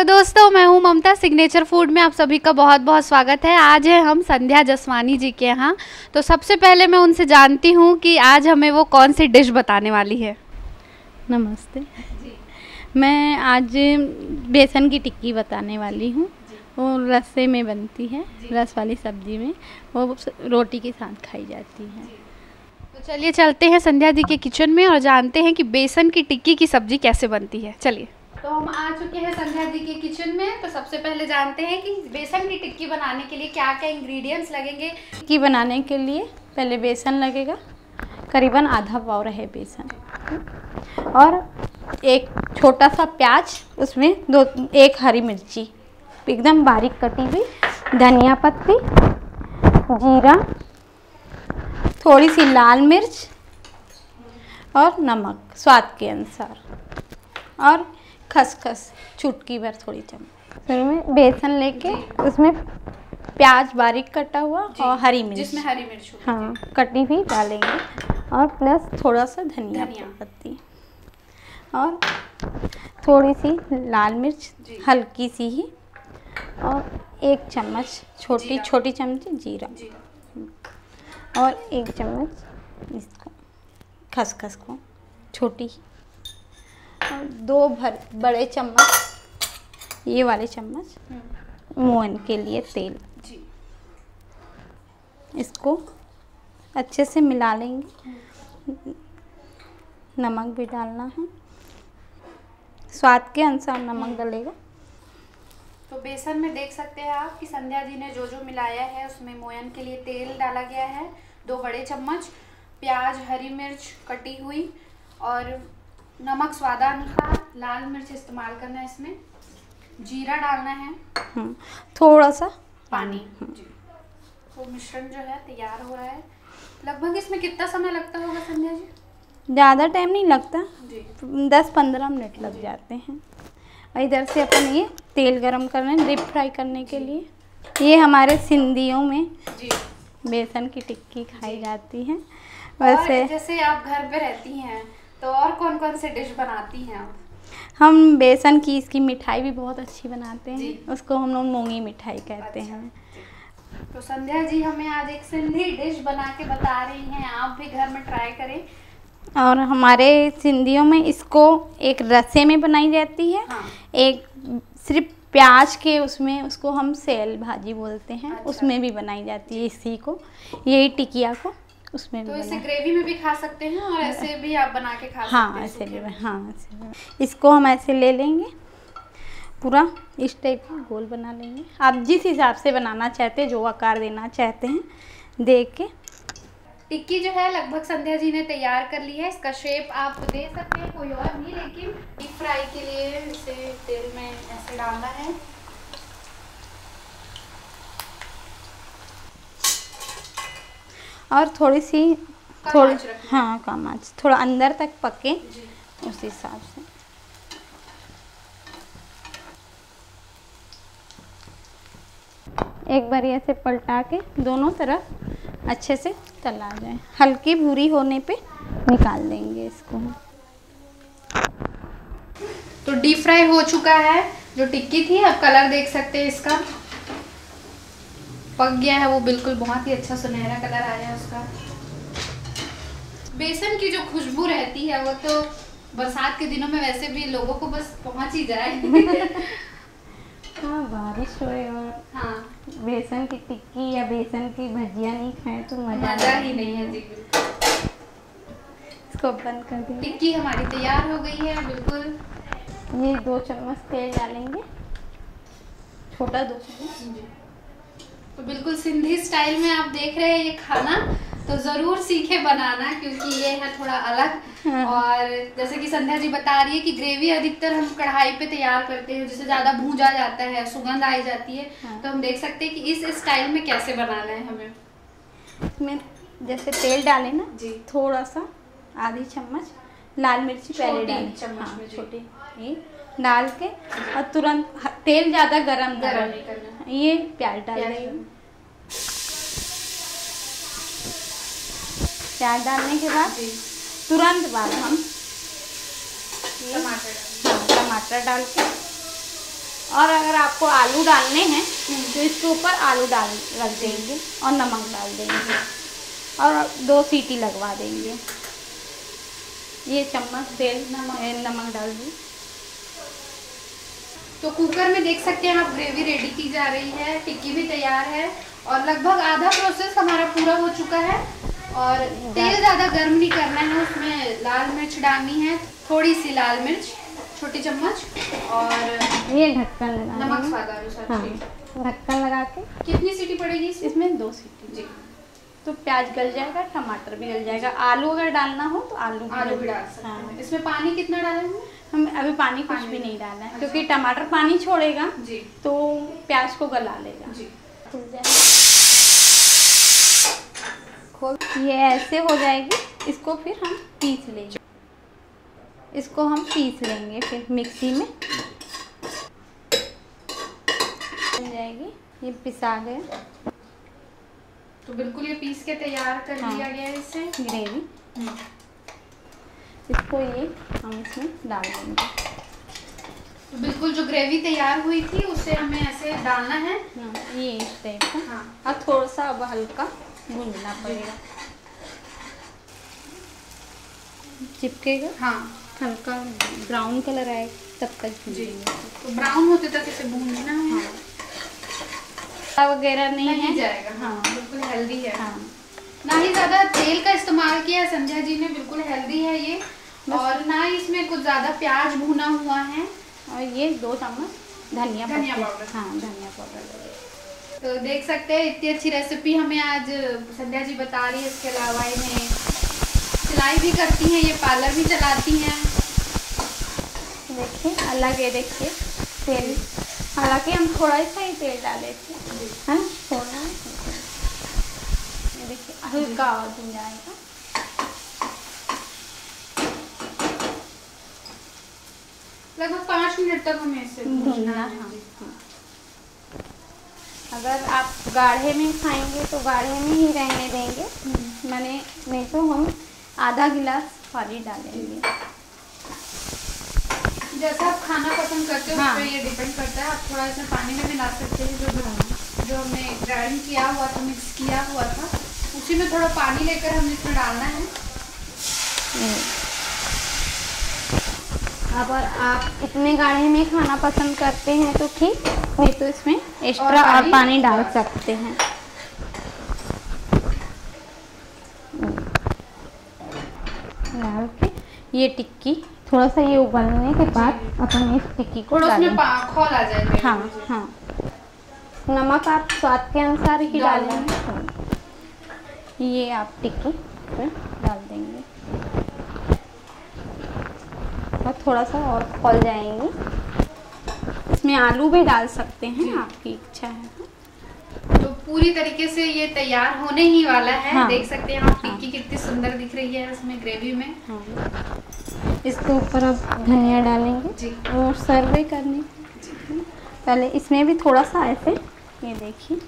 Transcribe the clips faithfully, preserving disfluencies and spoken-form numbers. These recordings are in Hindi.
दोस्तों, मैं हूं ममता। सिग्नेचर फूड में आप सभी का बहुत बहुत स्वागत है। आज है हम संध्या जसवानी जी के यहाँ। तो सबसे पहले मैं उनसे जानती हूं कि आज हमें वो कौन सी डिश बताने वाली है। नमस्ते जी। मैं आज बेसन की टिक्की बताने वाली हूँ। वो रस्से में बनती है, रस वाली सब्जी में, वो रोटी के साथ खाई जाती है। तो चलिए चलते हैं संध्या जी के किचन में और जानते हैं कि बेसन की टिक्की की सब्जी कैसे बनती है। चलिए। तो हम आ चुके हैं संध्या जी के किचन में। तो सबसे पहले जानते हैं कि बेसन की टिक्की बनाने के लिए क्या क्या इंग्रेडिएंट्स लगेंगे। टिक्की बनाने के लिए पहले बेसन लगेगा, करीबन आधा पाव रहे बेसन, और एक छोटा सा प्याज, उसमें दो एक हरी मिर्ची एकदम बारीक कटी हुई, धनिया पत्ती, जीरा, थोड़ी सी लाल मिर्च और नमक स्वाद के अनुसार, और खसखस चुटकी भर थोड़ी चम्मच। फिर में बेसन लेके उसमें प्याज बारीक कटा हुआ और हरी मिर्च, जिसमें हरी मिर्च हाँ कटी हुई डालेंगे, और प्लस थोड़ा सा धनिया पत्ती और थोड़ी सी लाल मिर्च हल्की सी ही, और एक चम्मच छोटी छोटी चम्मच जीरा, और एक चम्मच इसको खसखस को छोटी ही, और दो भर बड़े चम्मच ये वाले चम्मच मोहन के लिए तेल। जी। इसको अच्छे से मिला लेंगे। नमक भी डालना है, स्वाद के अनुसार नमक डलेगा। तो बेसन में देख सकते हैं आप कि संध्या जी ने जो जो मिलाया है उसमें मोयन के लिए तेल डाला गया है, दो बड़े चम्मच, प्याज, हरी मिर्च कटी हुई, और नमक स्वादानुसार, लाल मिर्च इस्तेमाल करना है इसमें, जीरा डालना है, थोड़ा सा पानी। जी। तो मिश्रण जो है तैयार हो रहा है। लगभग इसमें कितना समय लगता होगा संध्या जी? ज़्यादा टाइम नहीं लगता जी, दस पंद्रह मिनट लग जाते हैं। और इधर से अपन ये तेल गरम कर रहे हैं डीप फ्राई करने के लिए। ये हमारे सिंधियों में जी बेसन की टिक्की खाई जाती है। वैसे जैसे आप घर पे रहती हैं तो और कौन कौन से डिश बनाती हैं आप? हम बेसन की इसकी मिठाई भी बहुत अच्छी बनाते हैं, उसको हम लोग मूंगी मिठाई कहते अच्छा, हैं। तो संध्या जी हमें आज एक सिंधी डिश बना के बता रही हैं, आप भी घर में ट्राई करें। और हमारे सिंधियों में इसको एक रसे में बनाई जाती है। हाँ। एक सिर्फ प्याज के उसमें, उसको हम सेल भाजी बोलते हैं। अच्छा। उसमें भी बनाई जाती है इसी को, यही टिकिया को उसमें तो भी। इसे ग्रेवी में भी खा सकते हैं और ऐसे भी आप बना के खा हाँ, सकते हैं। ऐसे भी, हाँ ऐसे। इसको हम ऐसे ले लेंगे, पूरा इस टाइप का गोल बना लेंगे। आप जिस हिसाब से बनाना चाहते हैं, जो आकार देना चाहते हैं देख के। टिक्की जो है लगभग संध्या जी ने तैयार कर ली है। इसका शेप आप दे सकते हैं, कोई और नहीं, लेकिन डीप फ्राई के लिए इसे तेल में ऐसे डालना है। और थोड़ी सी थोड़ी हाँ कम आंच, थोड़ा अंदर तक पके उस हिसाब से। एक बार ऐसे पलटा के दोनों तरफ अच्छे से तला जाए, हल्की भूरी होने पे निकाल देंगे इसको। तो डीप फ्राई हो चुका है जो टिक्की थी। अब कलर देख सकते हैं इसका, पक गया है वो बिल्कुल, बहुत ही अच्छा सुनहरा कलर आया है उसका। बेसन की जो खुशबू रहती है वो तो बरसात के दिनों में वैसे भी लोगों को बस पहुंच ही जाए। हाँ, बारिश होए और हाँ बेसन की टिक्की या बेसन की भजिया नहीं खाए तो मजा मजा ही नहीं है जी। इसको बंद कर देंगे। टिक्की हमारी तैयार हो गई है बिल्कुल। ये दो चम्मच तेल डालेंगे, छोटा दो चम्मच। तो बिल्कुल सिंधी स्टाइल में आप देख रहे हैं ये खाना, तो ज़रूर सीखे बनाना, क्योंकि ये है थोड़ा अलग। हाँ। और जैसे कि संध्या जी बता रही है कि ग्रेवी अधिकतर हम कढ़ाई पे तैयार करते हैं, जिससे ज़्यादा भूंजा जाता है, सुगंध आई जाती है। हाँ। तो हम देख सकते हैं कि इस स्टाइल में कैसे बनाना है हमें। इसमें जैसे तेल डालें ना जी, थोड़ा सा आधी चम्मच लाल मिर्ची पहले डालें, चम्मच में छोटी ये डाल के, और तुरंत तेल ज़्यादा गरम गरम नहीं करना। ये प्याज डाल देंगे। प्याज डालने के बाद तुरंत बाद हम टमाटर हाँ टमाटर डाल के और अगर आपको आलू डालने हैं तो इसके ऊपर आलू डाल रख देंगे और नमक डाल देंगे और दो सीटी लगवा देंगे। ये चम्मच तेल नमक नमक डाल दी। तो कुकर में देख सकते हैं आप ग्रेवी रेडी की जा रही है, टिक्की भी तैयार है और लगभग आधा प्रोसेस हमारा पूरा हो चुका है। और तेल ज़्यादा गर्म नहीं करना है, उसमें लाल मिर्च डालनी है, थोड़ी सी लाल मिर्च छोटी चम्मच और ये ढक्कन लगा नमक स्वादानुसार। हाँ, ढक्कन लगा के कितनी सीटी पड़ेगी इसमें? इसमें दो सीटी जी। तो प्याज गल जाएगा, टमाटर भी गल जाएगा। आलू अगर डालना हो तो आलू आलू भी डाल सकते हैं। हाँ। इसमें पानी कितना डालेंगे? हम अभी पानी कुछ भी नहीं डालना है, क्योंकि टमाटर पानी छोड़ेगा जी, तो प्याज को गला लेगा जी। खुल जाएगा, खोल, ये ऐसे हो जाएगी। इसको फिर हम पीस लेंगे, इसको हम पीस लेंगे फिर मिक्सी में बन जाएगी। ये पिसा गया, तो बिल्कुल ये पीस के तैयार कर हाँ, लिया गया है इससे ग्रेवी। इसको ये हम इसमें डाल देंगे। तो बिल्कुल जो ग्रेवी तैयार हुई थी उसे हमें ऐसे डालना है। हाँ, ये इस टाइप का। हाँ, और थोड़ा सा अब हल्का भूनना पड़ेगा, चिपकेगा। हाँ, हल्का ब्राउन कलर आए तब तक भूनेंगे। तो ब्राउन होते तक इसे भूनना है। हाँ, वगैरह नहीं, नहीं है जाएगा। हाँ, बिल्कुल हेल्दी है। हाँ, ना ही ज्यादा तेल का इस्तेमाल किया है संध्या जी ने, बिल्कुल हेल्दी है ये। और ना ही इसमें कुछ ज्यादा प्याज भुना हुआ है। और ये दो चम्मच धनिया धनिया पाउडर। हाँ, धनिया पाउडर। तो देख सकते हैं इतनी अच्छी रेसिपी हमें आज संध्या जी बता रही है। इसके अलावा इन्हें सिलाई भी करती हैं, ये पार्लर भी चलाती हैं। देखिए अलग है, देखिए तेल, हालांकि हम थोड़ा सा ही तेल डाले थे, है ना, थोड़ा। ये देखिए हल्का और भून जाएगा। लगभग पाँच मिनट तक हमें इसे भूनना है। हाँ, अगर आप गाढ़े में खाएंगे तो गाढ़े में ही रहने देंगे, मैंने नहीं तो हम आधा गिलास पानी डालेंगे। जैसा आप खाना पसंद करते हो हाँ, उस पर ये डिपेंड करता है। आप थोड़ा इसमें पानी में मिला सकते हैं। जो जो हमने ग्राइंड किया हुआ था, मिक्स किया हुआ था, उसी में थोड़ा पानी लेकर हमें इसमें डालना है। अगर आप इतने गाढ़े में खाना पसंद करते हैं तो ठीक, नहीं तो इसमें एक्स्ट्रा और, और पानी डाल सकते हैं। डाल के ये टिक्की थोड़ा सा ये उबलने के बाद अपन इस टिक्की को डालें। खौल आ जाएगा। हाँ हाँ, नमक आप स्वाद के अनुसार ही डालेंगे। ये आप टिक्की पर डाल देंगे और थोड़ा सा और खौल जाएंगे। इसमें आलू भी डाल सकते हैं, आपकी इच्छा है। तो पूरी तरीके से ये तैयार होने ही वाला है। हाँ, देख सकते हैं आप टिक्की कितनी सुंदर दिख रही है इसमें ग्रेवी में। हाँ, इसके ऊपर अब धनिया डालेंगे जी और सर्व करने पहले इसमें भी थोड़ा सा ऐसे, ये देखिए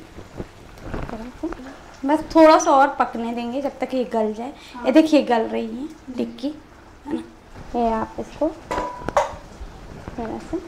बस थोड़ा सा और पकने देंगे जब तक ये गल जाए। हाँ, ये देखिए गल रही है टिक्की, है ना। ये आप इसको थोड़ा सा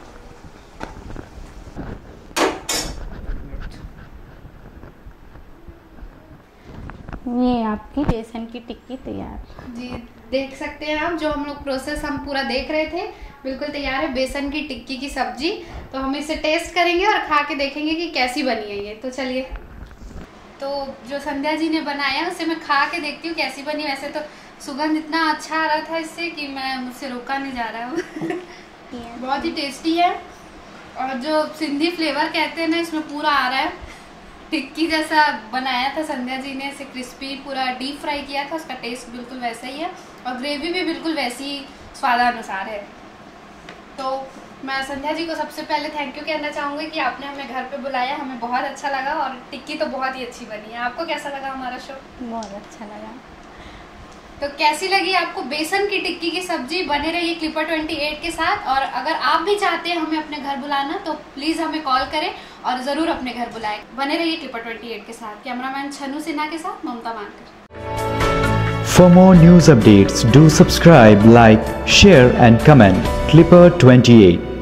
ये आपकी बेसन की टिक्की तैयार। जी देख सकते हैं आप, जो हम लोग प्रोसेस हम पूरा देख रहे थे बिल्कुल तैयार है। बेसन की टिक्की की सब्जी। तो हम इसे टेस्ट करेंगे और खा के देखेंगे कि कैसी बनी है ये। तो चलिए, तो जो संध्या जी ने बनाया उसे मैं खा के देखती हूँ कैसी बनी। वैसे तो सुगंध इतना अच्छा आ रहा था इससे कि मैं मुझसे रोका नहीं जा रहा हूँ। बहुत ही टेस्टी है और जो सिंधी फ्लेवर कहते हैं ना इसमें पूरा आ रहा है। टिक्की जैसा बनाया था संध्या जी ने, इसे क्रिस्पी पूरा डीप फ्राई किया था, उसका टेस्ट बिल्कुल वैसा ही है और ग्रेवी भी बिल्कुल वैसी स्वादानुसार है। तो मैं संध्या जी को सबसे पहले थैंक यू कहना चाहूँगी कि आपने हमें घर पे बुलाया, हमें बहुत अच्छा लगा और टिक्की तो बहुत ही अच्छी बनी है। आपको कैसा लगा हमारा शो? बहुत अच्छा लगा। तो कैसी लगी आपको बेसन की टिक्की की सब्जी? बने रहिए क्लिपर अट्ठाईस के साथ। और अगर आप भी चाहते हैं हमें अपने घर बुलाना तो प्लीज हमें कॉल करें और जरूर अपने घर बुलाएं। बने रहिए क्लिपर अट्ठाईस के साथ। कैमरामैन छनु सिन्हा के साथ ममता मानकर। For more news updates, do subscribe, like, share and comment. Clipper twenty-eight.